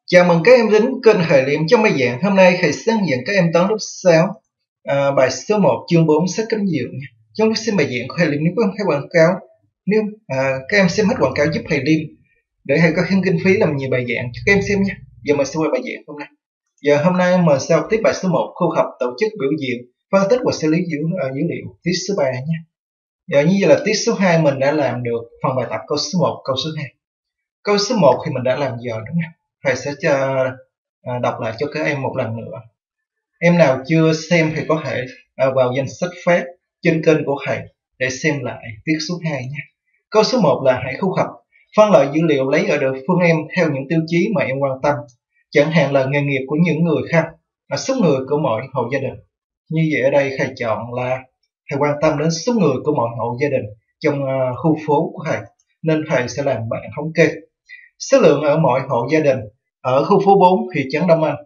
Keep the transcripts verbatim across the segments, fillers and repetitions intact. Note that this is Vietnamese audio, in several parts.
Chào mừng các em đến kênh Khải Liệm trong bài giảng. Hôm nay Khải sẽ hướng dẫn các em toán lớp sáu, à, bài số một chương bốn sách cánh diều. Trong lúc xem bài giảng của Khải Liệm, nếu có em thấy quảng cáo, nếu à, các em xem hết quảng cáo giúp Khải Liệm để Thầy có thêm kinh phí làm nhiều bài giảng cho các em xem nha. Giờ mình sẽ qua bài giảng hôm nay. Giờ hôm nay mình sẽ học tiếp bài số một, khu học, tổ chức, biểu diễn, phân tích và xử lý dữ, uh, dữ liệu, tiết số ba nha. Giờ như vậy là tiết số hai mình đã làm được phần bài tập câu số một, câu số hai. Câu số một thì mình đã làm giờ đúng không? Thầy sẽ cho, à, đọc lại cho các em một lần nữa. Em nào chưa xem thì có thể à, vào danh sách phát trên kênh của thầy để xem lại tiết số hai nhé. Câu số một là hãy thu thập, phân loại dữ liệu lấy ở địa phương em theo những tiêu chí mà em quan tâm, chẳng hạn là nghề nghiệp của những người khác, là số người của mỗi hộ gia đình. Như vậy ở đây thầy chọn là thầy quan tâm đến số người của mỗi hộ gia đình trong uh, khu phố của thầy, nên thầy sẽ làm bảng thống kê số lượng ở mỗi hộ gia đình ở khu phố bốn thị trấn Đông Anh.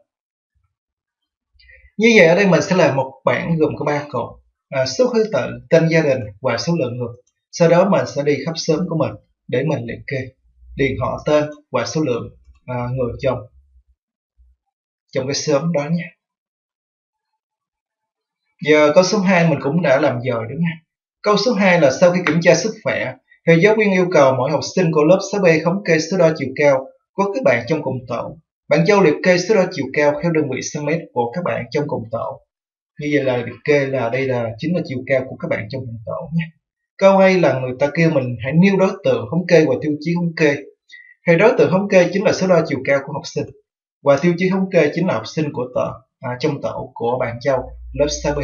Như vậy ở đây mình sẽ làm một bảng gồm có ba cột, à, số thứ tự, tên gia đình và số lượng người. Sau đó mình sẽ đi khắp xóm của mình để mình liệt kê, điền họ tên và số lượng à, người trong trong cái xóm đó nha. Giờ câu số hai mình cũng đã làm giờ đúng không? Câu số hai là sau khi kiểm tra sức khỏe, thầy giáo viên yêu cầu mỗi học sinh của lớp sáu B thống kê số đo chiều cao của các bạn trong cùng tổ. Bạn Châu liệt kê số đo chiều cao theo đơn vị cm của các bạn trong cùng tổ. Như vậy là liệt kê là đây là chính là chiều cao của các bạn trong cùng tổ nhé. Câu A là người ta kêu mình hãy nêu đối tượng thống kê và tiêu chí thống kê. Thì đối tượng thống kê chính là số đo chiều cao của học sinh, và tiêu chí thống kê chính là học sinh của tổ à, trong tổ của bạn Châu lớp sáu B.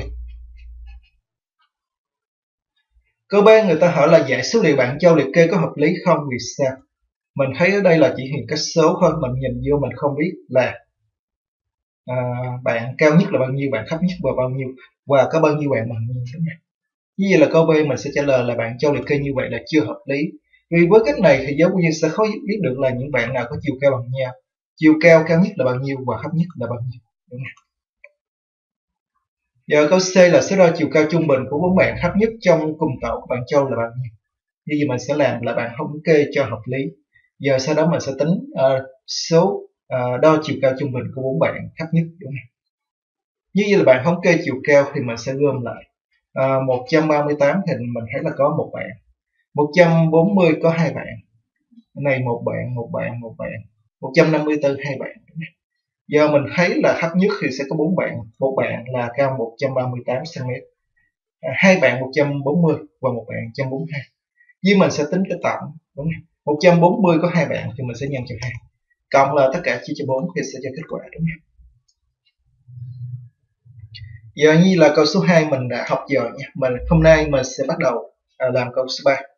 Câu B người ta hỏi là giải số liệu bạn Châu liệt kê có hợp lý không, vì sao? Mình thấy ở đây là chỉ hiện các số thôi, mình nhìn vô mình không biết là à, bạn cao nhất là bao nhiêu, bạn thấp nhất là bao nhiêu, và có bao nhiêu bạn bằng nhiêu, đúng không? Như vậy là câu B mình sẽ trả lời là bạn Châu liệt kê như vậy là chưa hợp lý. Vì với cách này thì giáo viên sẽ khó biết được là những bạn nào có chiều cao bằng nhau, chiều cao cao nhất là bao nhiêu và thấp nhất là bao nhiêu, đúng không? Giờ câu C là số đo chiều cao trung bình của bốn bạn thấp nhất trong cùng tổ của bạn Châu là bao nhiêu. Như vậy mình sẽ làm là bạn thống kê cho hợp lý. Giờ sau đó mình sẽ tính uh, số uh, đo chiều cao trung bình của bốn bạn thấp nhất, đúng không? Như vậy là bạn thống kê chiều cao thì mình sẽ gom lại. Uh, một trăm ba mươi tám thì mình thấy là có một bạn, một trăm bốn mươi có hai bạn, cái này một bạn, một bạn, một bạn, một trăm năm mươi tư hai bạn. Giờ mình thấy là thấp nhất thì sẽ có bốn bạn, một bạn là cao một trăm ba mươi tám xăng ti mét, à, hai bạn một trăm bốn mươi và một bạn một trăm bốn mươi hai. Vì mình sẽ tính cái tổng, đúng không? một trăm bốn mươi có hai bạn thì mình sẽ nhân cho hai, cộng là tất cả chia cho bốn thì sẽ cho kết quả, đúng không? Giờ như là câu số hai mình đã học giờ nha. Mình hôm nay mình sẽ bắt đầu à, làm câu số ba.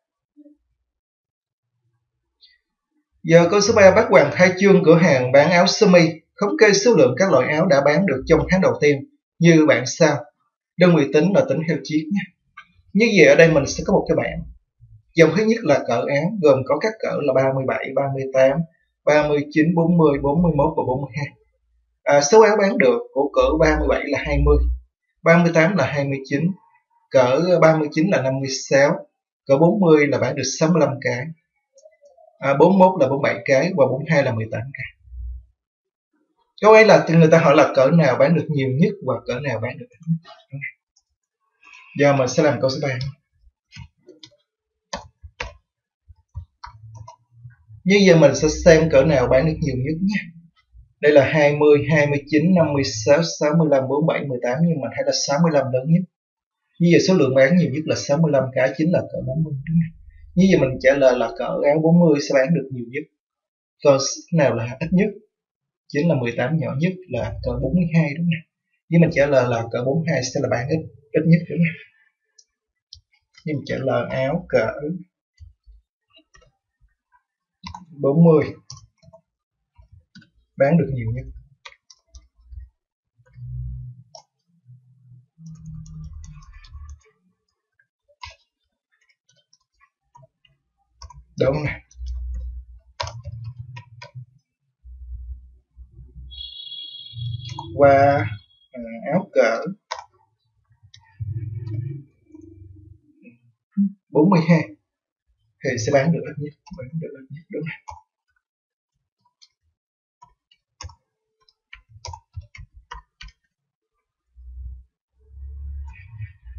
Giờ câu số ba bắt Hoàng khai trương cửa hàng bán áo sơ mi, thống kê số lượng các loại áo đã bán được trong tháng đầu tiên như bạn sau. Đơn vị tính là tính theo chiếc nhé. Như vậy ở đây mình sẽ có một cái bảng. Dòng thứ nhất là cỡ áo gồm có các cỡ là ba mươi bảy, ba mươi tám, ba mươi chín, bốn mươi, bốn mươi mốt và bốn mươi hai. À, số áo bán được của cỡ ba mươi bảy là hai mươi, ba mươi tám là hai mươi chín, cỡ ba mươi chín là năm mươi sáu, cỡ bốn mươi là bán được sáu mươi lăm cái, à, bốn mươi mốt là bốn mươi bảy cái và bốn mươi hai là mười tám cái. Câu ấy là người ta hỏi là cỡ nào bán được nhiều nhất và cỡ nào bán được ít nhất. Giờ mình sẽ làm câu số ba. Như giờ mình sẽ xem cỡ nào bán được nhiều nhất nhé. Đây là hai mươi, hai mươi chín, năm mươi sáu, sáu mươi lăm, bốn mươi bảy, mười tám, nhưng mà thấy là sáu mươi lăm lớn nhất. Như vậy số lượng bán nhiều nhất là sáu mươi lăm cái, chính là cỡ bốn mươi, đúng không? Như vậy mình trả lời là cỡ áo bốn mươi sẽ bán được nhiều nhất. Còn nào là ít nhất, chính là mười tám, nhỏ nhất là cỡ bốn mươi hai, đúng không? Nhưng mình trả lời là cỡ bốn mươi hai sẽ là bán ít ít nhất, đúng không? Nhưng mình trả lời áo cỡ bốn mươi bán được nhiều nhất. Đúng này. Và à, áo cỡ bốn mươi hai thì sẽ bán được ít nhất, bán được ít nhất, đúng không?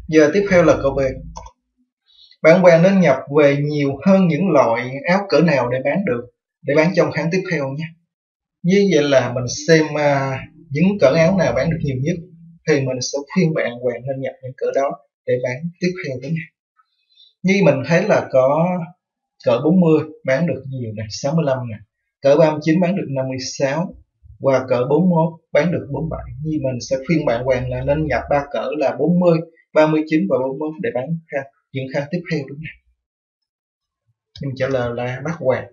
Giờ tiếp theo là câu B. Bạn Hoàng nên nhập về nhiều hơn những loại áo cỡ nào để bán được, để bán trong tháng tiếp theo nhé. Như vậy là mình xem uh, những cỡ áo nào bán được nhiều nhất thì mình sẽ khuyên bạn Hoàng nên nhập những cỡ đó để bán tiếp theo đó nha. Như mình thấy là có cỡ bốn mươi bán được nhiều này, sáu mươi lăm nè, cỡ ba mươi chín bán được năm mươi sáu và cỡ bốn mươi mốt bán được bốn mươi bảy. Như mình sẽ khuyên bạn Hoàng là nên nhập ba cỡ là bốn mươi, ba mươi chín và bốn mươi mốt để bán những tháng tiếp theo đúng không? Mình trả lời là bác Hoàng.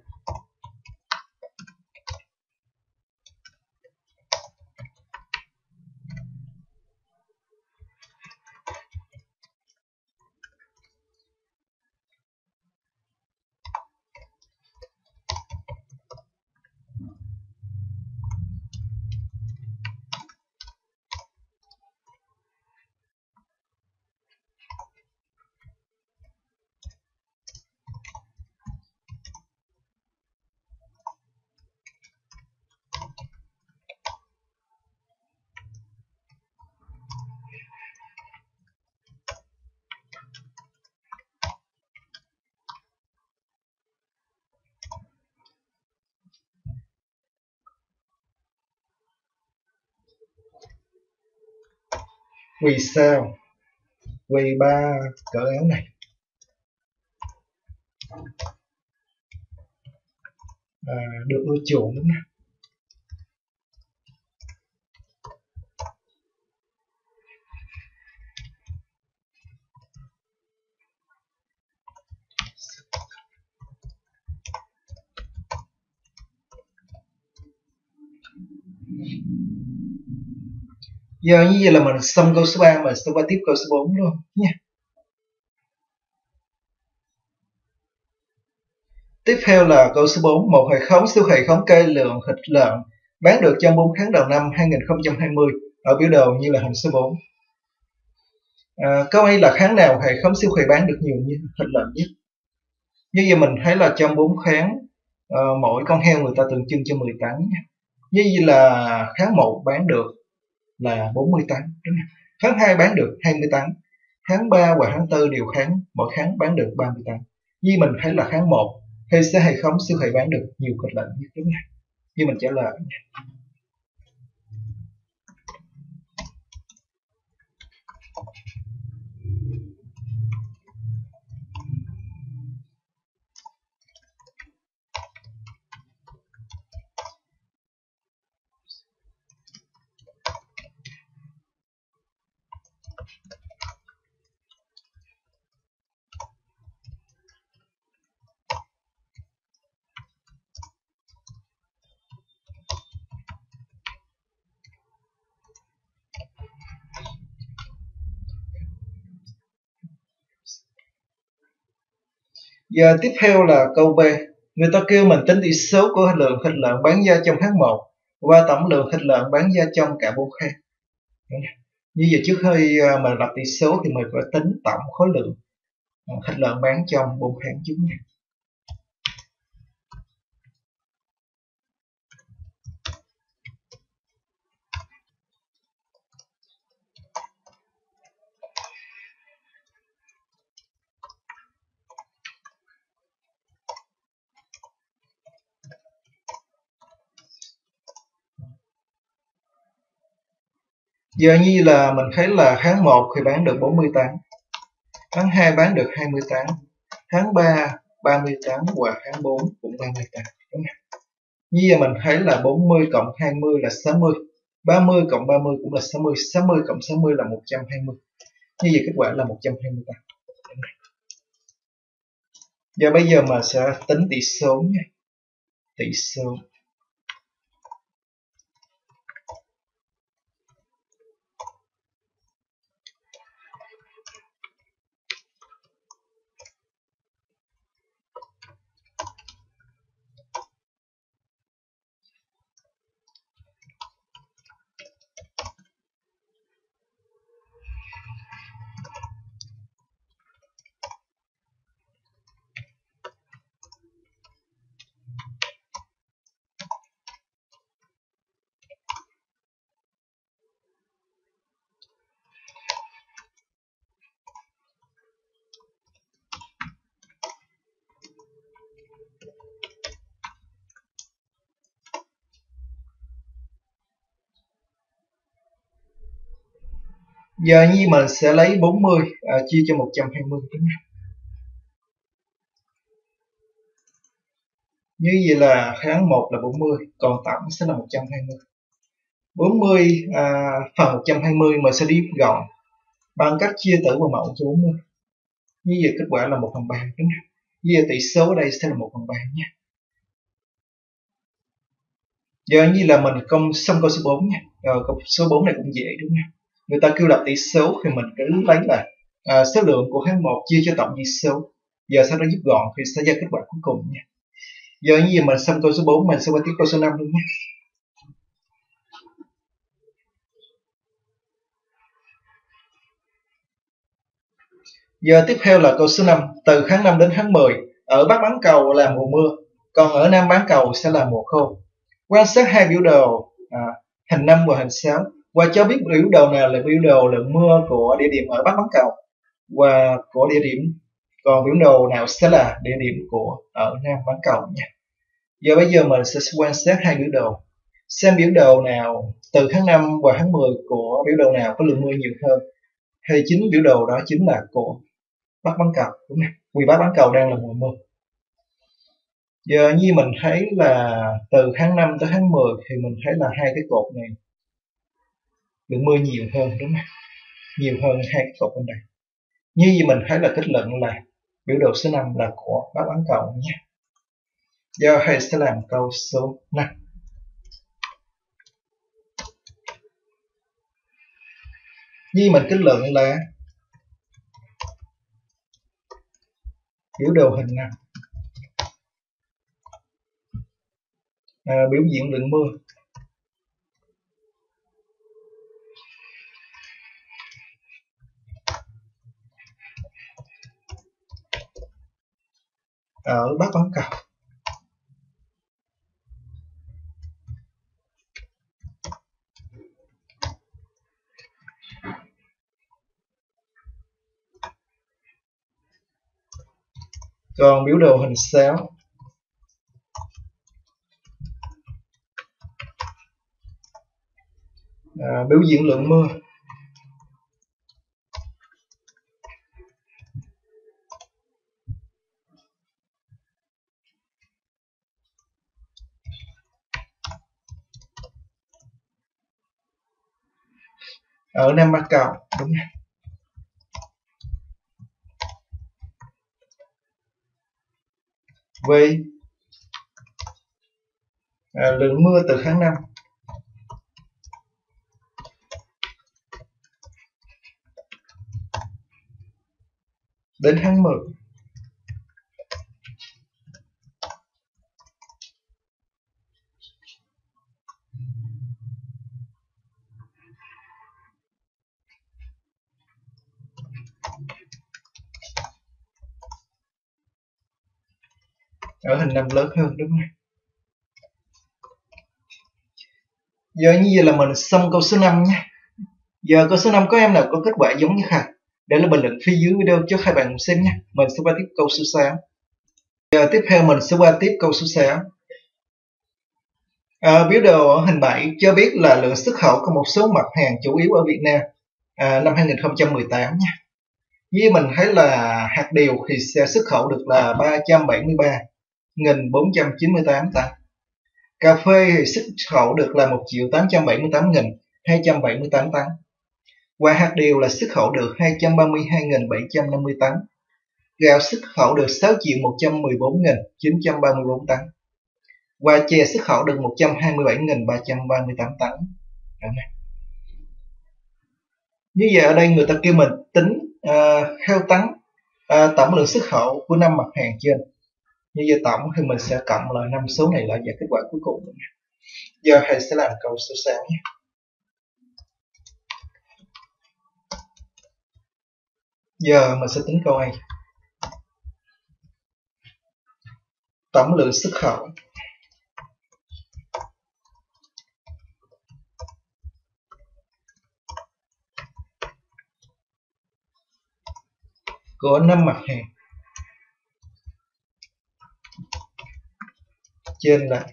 Vì sao? Vì ba cỡ áo này à, được ưa chuộng đúng không? Giờ như vậy là mình xong câu số ba, mình sẽ qua tiếp câu số bốn luôn nha. Tiếp theo là câu số bốn. Một hệ thống siêu thị thống kê lượng thịt lợn bán được trong bốn tháng đầu năm hai nghìn không trăm hai mươi ở biểu đồ như là hình số bốn. À, câu A là tháng nào hệ thống siêu thị bán được nhiều như thịt lợn nhất? Như vậy mình thấy là trong bốn tháng uh, mỗi con heo người ta tượng trưng cho mười tấn. Như vậy là tháng một bán được là bốn mươi tấn, đúng không? Tháng hai bán được hai mươi tấn, tháng ba và tháng tư đều tháng mỗi tháng bán được ba mươi tấn. Như mình thấy là tháng một thì sẽ hệ thống siêu thị bán được nhiều thịt lợn nhất, đúng không? Như mình trả lời. Giờ tiếp theo là câu B. Người ta kêu mình tính tỷ số của lượng thịt lợn bán ra trong tháng một và tổng lượng thịt lợn bán ra trong cả bốn tháng. Như vậy trước khi mà lập tỷ số thì mình phải tính tổng khối lượng thịt lợn bán trong bốn tháng trước nha. Giờ như là mình thấy là tháng một thì bán được bốn mươi tấn, tháng hai bán được hai mươi tấn, tháng ba ba mươi tấn và tháng bốn cũng ba mươi tấn. Như vậy mình thấy là bốn mươi cộng hai mươi là sáu mươi, ba mươi cộng ba mươi cũng là sáu mươi, sáu mươi cộng sáu mươi là một trăm hai mươi. Như vậy kết quả là một trăm hai mươi tấn. Giờ bây giờ mà sẽ tính tỷ số nha. Tỷ số Giờ như mình sẽ lấy bốn mươi à, chia cho một trăm hai mươi đúng không? Như vậy là kháng một là bốn mươi, còn tổng sẽ là một trăm hai mươi. bốn mươi à, phần một trăm hai mươi mình sẽ đi gọn bằng cách chia tử và mẫu cho bốn mươi. Như vậy kết quả là một phần ba đúng không? Như vậy tỷ số ở đây sẽ là một phần ba nhé. Giờ như là mình công xong câu số bốn nha. Rồi câu số bốn này cũng dễ đúng không? Người ta kêu lập tỷ số thì mình cứ lấy là à, số lượng của kháng một chia cho tổng chỉ số. Giờ sau đó giúp gọn thì sẽ ra kết quả cuối cùng nha. Giờ như vậy mình xong câu số bốn, mình sẽ qua tiếp câu số năm luôn nhé. Giờ tiếp theo là câu số năm. Từ tháng năm đến tháng mười, ở Bắc bán cầu là mùa mưa, còn ở Nam bán cầu sẽ là mùa khô. Quan sát hai biểu đồ à, hình năm và hình sáu và cho biết biểu đồ nào là biểu đồ lượng mưa của địa điểm ở Bắc bán cầu và của địa điểm, còn biểu đồ nào sẽ là địa điểm của ở Nam bán cầu nha. Giờ bây giờ mình sẽ quan sát hai biểu đồ, xem biểu đồ nào từ tháng năm và tháng mười của biểu đồ nào có lượng mưa nhiều hơn, hay chính biểu đồ đó chính là của Bắc bán cầu đúng không? Vì Bắc bán cầu đang là mùa mưa. Giờ như mình thấy là từ tháng năm tới tháng mười thì mình thấy là hai cái cột này lượng mưa nhiều hơn đúng không? Nhiều hơn hai cái cột bên đây. Như vậy mình thấy là kết luận là biểu đồ số năm là của Bắc bán cầu nhé. Giờ thầy sẽ làm câu số năm. Như mình kết luận là biểu đồ hình năm à, biểu diễn lượng mưa ở Bắc bán cầu. Còn biểu đồ hình sáu à, biểu diễn lượng mưa ở Nam bán cầu đúng không? Vì à, lượng mưa từ tháng năm đến tháng mười ở hình năm lớn hơn đúng không? Giờ như vậy là mình xong câu số năm nhé. Giờ câu số năm có em nào có kết quả giống như Khải? Để lại bình luận phía dưới video cho hai bạn xem nhé. Mình sẽ qua tiếp câu số sáu. Giờ tiếp theo mình sẽ qua tiếp câu số sáu. À, biểu đồ ở hình bảy cho biết là lượng xuất khẩu của một số mặt hàng chủ yếu ở Việt Nam à, năm hai nghìn không trăm mười tám nha. Như mình thấy là hạt điều thì sẽ xuất khẩu được là ba trăm bảy mươi ba nghìn bốn trăm chín mươi tám tấn. Cà phê thì xuất khẩu được là một triệu tám trăm bảy mươi tám nghìn hai trăm bảy mươi tám tấn. Và hạt điều là xuất khẩu được hai trăm ba mươi hai nghìn bảy trăm năm mươi tấn. Gạo xuất khẩu được sáu triệu một trăm mười bốn nghìn chín trăm ba mươi bốn tấn. Và chè xuất khẩu được một trăm hai mươi bảy nghìn ba trăm ba mươi tám tấn. Như vậy ở đây người ta kêu mình tính uh, theo tấn uh, tổng lượng xuất khẩu của năm mặt hàng trên. Như vậy tổng thì mình sẽ cộng là năm số này lại và kết quả cuối cùng. Giờ thầy sẽ làm câu số sáu nhé. Giờ mình sẽ tính câu A. Tổng lượng xuất khẩu của năm mặt hàng trên là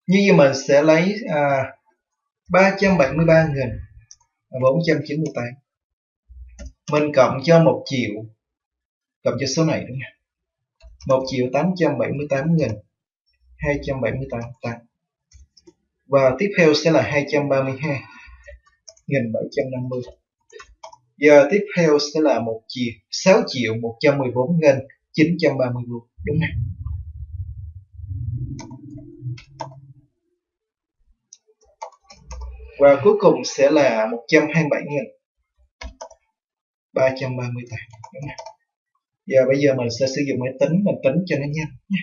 Như vậy mình sẽ lấy à, ba trăm bảy mươi ba nghìn bốn trăm chín mươi tám, mình cộng cho một triệu, cộng cho số này đúng không? một triệu tám trăm bảy mươi tám nghìn hai trăm bảy mươi tám. Và tiếp theo sẽ là hai trăm ba mươi hai nghìn bảy trăm năm mươi. Giờ tiếp theo sẽ là một triệu sáu triệu một trăm mười bốn nghìn chín trăm ba mươi luôn, đúng không? Và cuối cùng sẽ là một trăm hai mươi bảy nghìn ba trăm ba mươi tám, đúng không? Giờ bây giờ mình sẽ sử dụng máy tính mình tính cho nó nhanh nhé.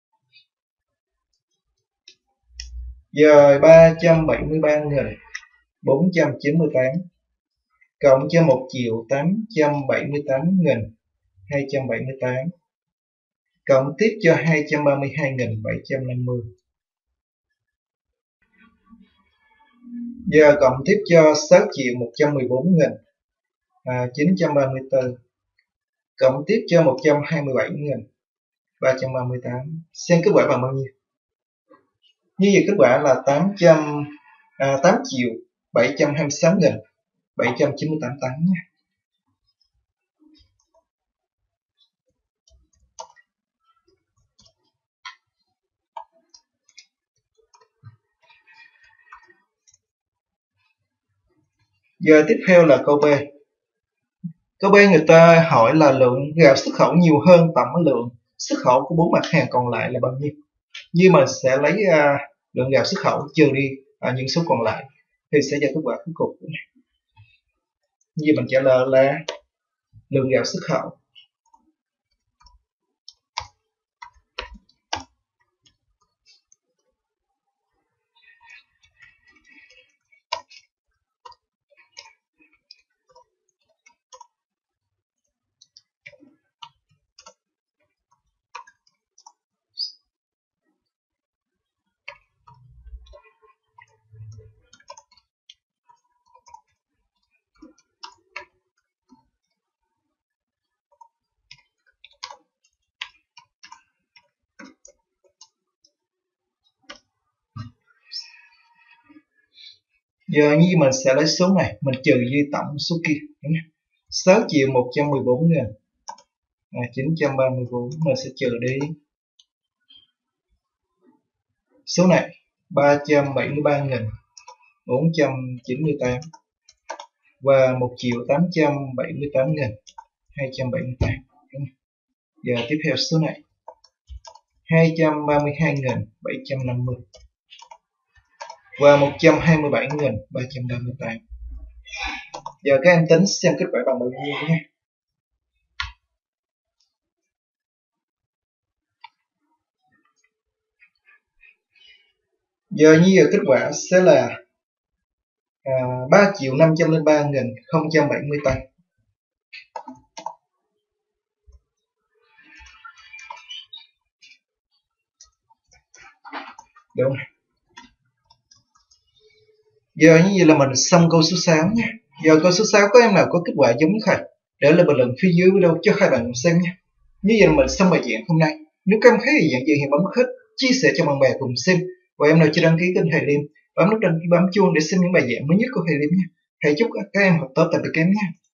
Giờ ba trăm bảy mươi ba nghìn bốn trăm chín mươi tám cộng cho một triệu tám trăm bảy mươi tám nghìn hai trăm bảy mươi tám cộng tiếp cho hai trăm ba mươi hai nghìn bảy trăm năm mươi. Giờ cộng tiếp cho sáu triệu một trăm mười bốn nghìn chín trăm ba mươi tư cộng tiếp cho một trăm hai mươi bảy nghìn ba trăm ba mươi tám. Xem kết quả bằng bao nhiêu? Như vậy kết quả là tám trăm, à, tám triệu bảy trăm hai mươi sáu nghìn bảy trăm chín mươi tám tấn nha. Giờ tiếp theo là câu B. Câu B người ta hỏi là lượng gạo xuất khẩu nhiều hơn tổng lượng xuất khẩu của bốn mặt hàng còn lại là bao nhiêu? Như mình sẽ lấy uh, lượng gạo xuất khẩu trừ đi uh, những số còn lại thì sẽ ra kết quả cuối cùng. Như mình trả lời là lượng gạo xuất khẩu giờ như mình sẽ lấy số này mình trừ đi tổng số kia, đúng không? sáu triệu một trăm mười bốn nghìn chín trăm ba mươi bốn mình sẽ trừ đi số này ba trăm bảy mươi ba nghìn bốn trăm chín mươi tám và một triệu tám trăm bảy mươi tám nghìn hai trăm bảy mươi tám. Giờ tiếp theo số này hai trăm ba mươi hai nghìn bảy trăm năm mươi và một trăm hai mươi bảy nghìn ba trăm ba mươi tám. Giờ các em tính xem kết quả bằng bao nhiêu nhé. Giờ như giờ kết quả sẽ là à, ba triệu năm trăm lẻ ba nghìn không trăm bảy mươi tám. Đúng rồi. Giờ như vậy là mình xong câu số sáu nhé. Giờ câu số sáu có em nào có kết quả giống như thầy để lại bình luận phía dưới video cho hai bạn cùng xem nhé. Như vậy là mình xong bài giảng hôm nay. Nếu các em thấy bài giảng gì hãy bấm nút thích, chia sẻ cho bạn bè cùng xem. Và em nào chưa đăng ký kênh Thầy Liêm bấm nút đăng ký bấm chuông để xem những bài giảng mới nhất của Thầy Liêm nhé. Thầy chúc các em học tốt, tạm biệt các em nhé.